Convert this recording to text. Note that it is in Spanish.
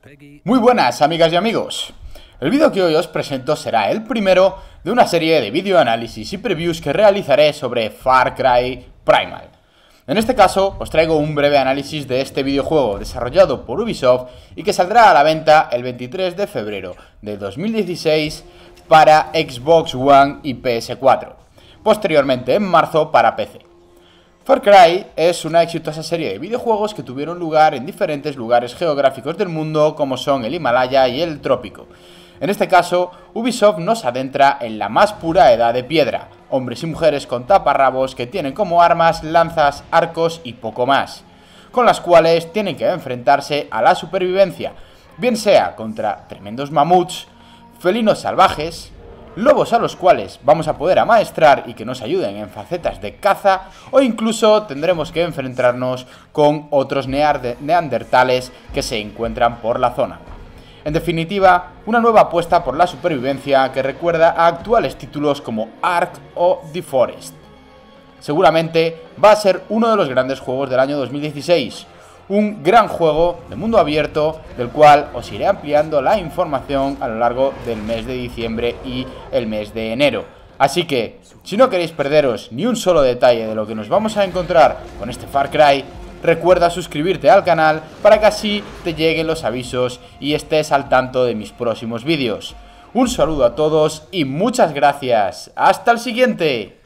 Muy buenas amigas y amigos. El vídeo que hoy os presento será el primero de una serie de videoanálisis y previews que realizaré sobre Far Cry Primal. En este caso os traigo un breve análisis de este videojuego desarrollado por Ubisoft y que saldrá a la venta el 23 de febrero de 2016 para Xbox One y PS4, posteriormente en marzo para PC. Far Cry es una exitosa serie de videojuegos que tuvieron lugar en diferentes lugares geográficos del mundo como son el Himalaya y el Trópico. En este caso, Ubisoft nos adentra en la más pura edad de piedra, hombres y mujeres con taparrabos que tienen como armas lanzas, arcos y poco más, con las cuales tienen que enfrentarse a la supervivencia, bien sea contra tremendos mamuts, felinos salvajes, lobos a los cuales vamos a poder amaestrar y que nos ayuden en facetas de caza, o incluso tendremos que enfrentarnos con otros neandertales que se encuentran por la zona. En definitiva, una nueva apuesta por la supervivencia que recuerda a actuales títulos como Ark o The Forest. Seguramente va a ser uno de los grandes juegos del año 2016, un gran juego de mundo abierto del cual os iré ampliando la información a lo largo del mes de diciembre y el mes de enero. Así que, si no queréis perderos ni un solo detalle de lo que nos vamos a encontrar con este Far Cry, recuerda suscribirte al canal para que así te lleguen los avisos y estés al tanto de mis próximos vídeos. Un saludo a todos y muchas gracias. ¡Hasta el siguiente!